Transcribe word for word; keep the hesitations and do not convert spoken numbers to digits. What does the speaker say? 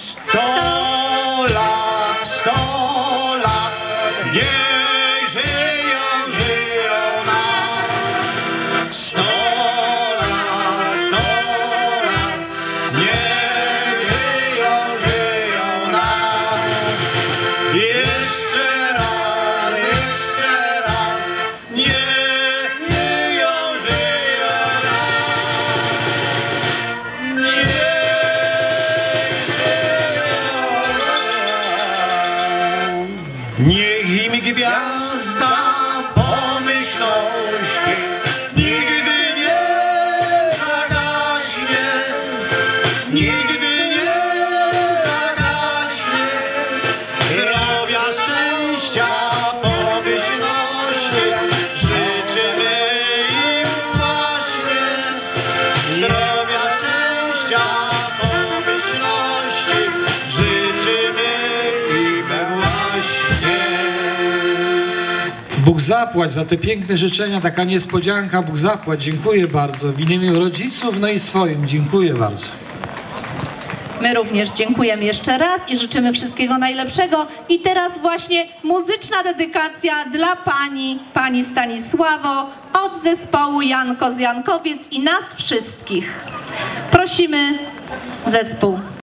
Sto lat, sto lat, niech żyją, żyją nam. Sto lat, sto lat, niech żyją, żyją nam. Jeszcze raz, jeszcze raz, niech żyją, żyją nam. Niech Niech im gwiazda pomyślności nigdy nie zagaśnie, nigdy nie zagaśnie. Zdrowia, szczęścia, pomyślności życzymy im właśnie. Zdrowia, szczęścia, pomyślności życzymy im właśnie. Bóg zapłać za te piękne życzenia, taka niespodzianka, Bóg zapłać. Dziękuję bardzo. W imieniu rodziców, no i swoim. Dziękuję bardzo. My również dziękujemy jeszcze raz i życzymy wszystkiego najlepszego. I teraz właśnie muzyczna dedykacja dla pani, pani Stanisławo, od zespołu Janko z Jankowiec i nas wszystkich. Prosimy zespół.